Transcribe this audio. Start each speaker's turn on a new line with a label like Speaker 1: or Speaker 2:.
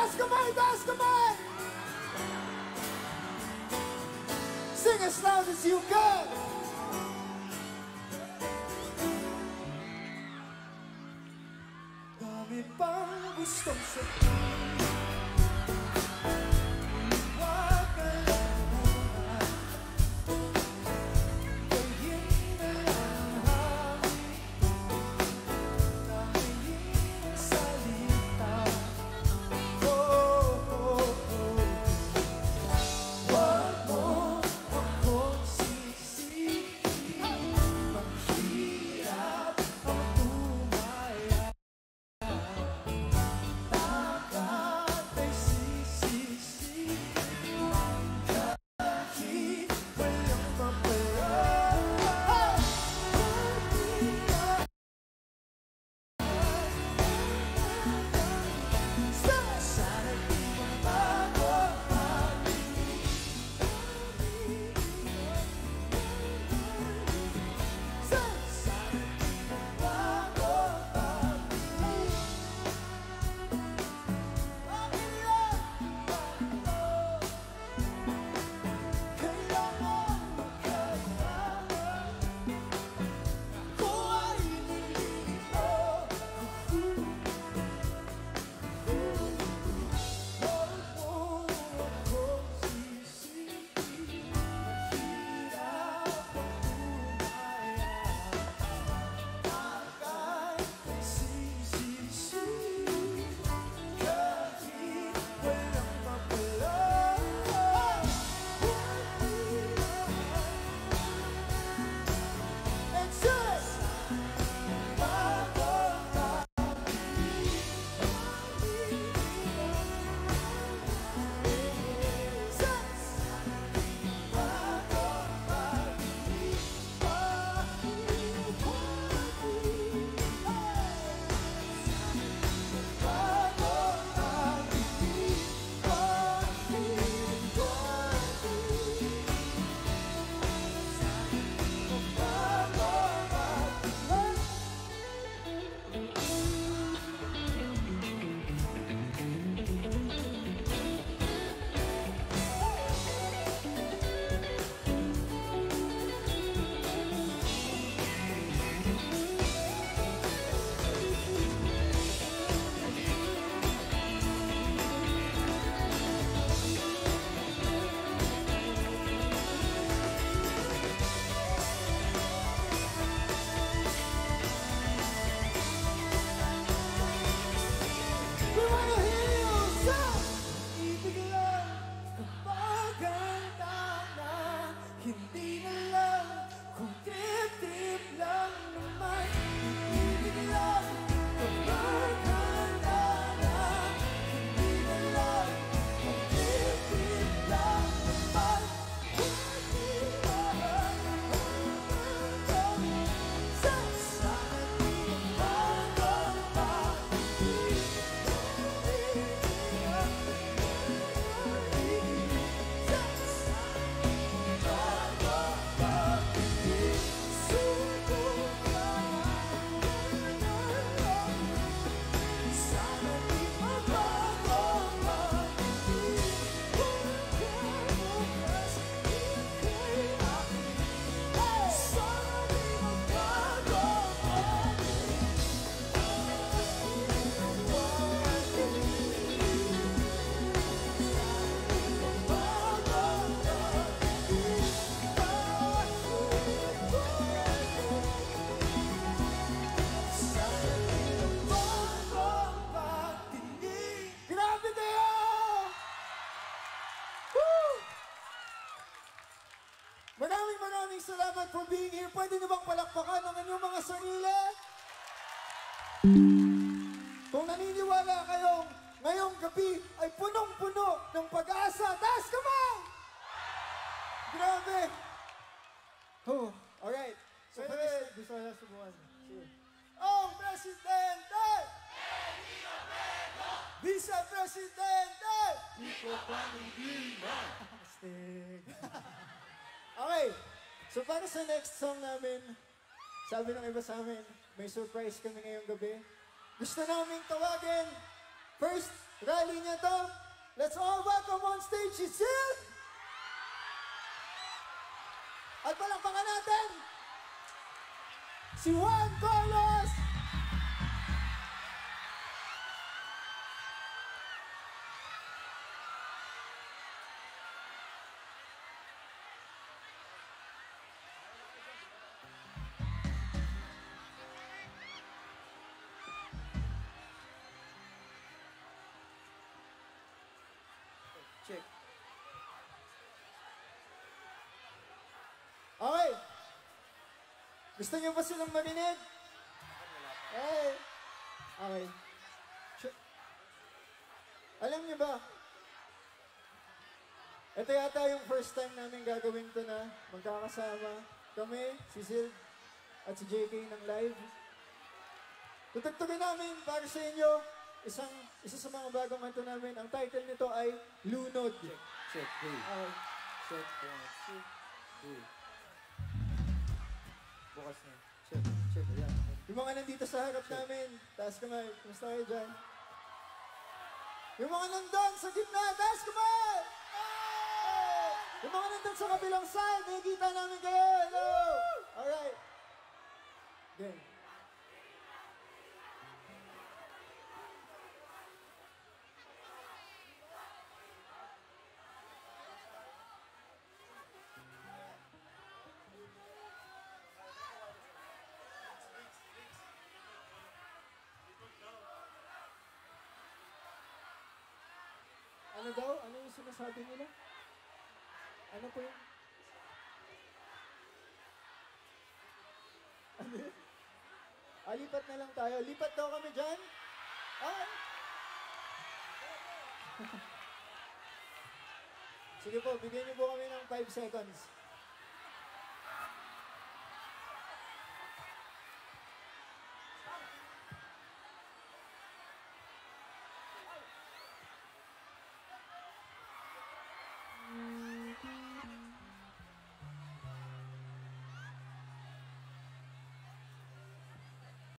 Speaker 1: Taas kamay! Taas kamay! Sing as loud as you can! Dami pang gustong sabihin. Huwag ka lang muna. Gayin na lang hangin. Nangingin ang salita. Oh, oh, oh. Huwag mo akong sisihin. Mahirap ang tumaya. Dapat ay sisisihin. Kahit walang mapala. Sana di magbago ang sana di magbago ang kailangan magkailangan. Ako ay nililito. Huwag mo akong sisihin. Mahirap ang tumaya. Aka'y sisisihin. Kahit walang mapala. And just bago we wanna hear you sing. Ibig lang kapag handa na, hindi na lang kung trip-trip lang naman. Ibig lang kapag handa na, hindi na lang kung trip-trip lang naman. Sana di magbago ang Grabe kayo! Woo! Maraming salamat for being here. Pwede niyo bang palakpakan ang inyong mga sarili? Kung naniniwala kayong ngayong gabi ay punong-puno ng pag-asa, taas kamay! Grabe! Oh, alright. So, gusto na subukan. Oh, Presidente! Vice Presidente! Nico Pangilinan! Astig! Okay, so para sa next song namin, sabi ng iba sa amin, may surprise kami ngayong gabi. Gusto namin tawagin, first, rally niya to. Let's all welcome on stage si Sid! At palakpakan natin si Juan Carlos! Check. Okay. Gusto niyo ba silang marinig? Hey. Okay. Check. Alam niyo ba? Ito yata yung first time namin gagawin to na magkakasama kami, si Sid at si JK ng live. Tutugtugin namin para sa inyo isa sa mga bagong kanto namin. Ang title nito ay Lunod.
Speaker 2: Check, hey. Check, check, hey. Bukas na. Check, ayan.
Speaker 1: Yung mga nandito sa harap namin, taas kamay. Kumusta kayo dyan? Yung mga nandun sa gitna, taas kamay! Yung mga nandun sa kabilang side, nakikita namin kayo. Hello! Alright. Game. Ano daw? Ano yung sinasabi nila? Ano po yun? Ano yun? Lipat na lang tayo. Lipat daw kami dyan? Sige po, bigyan niyo po kami ng 5 seconds.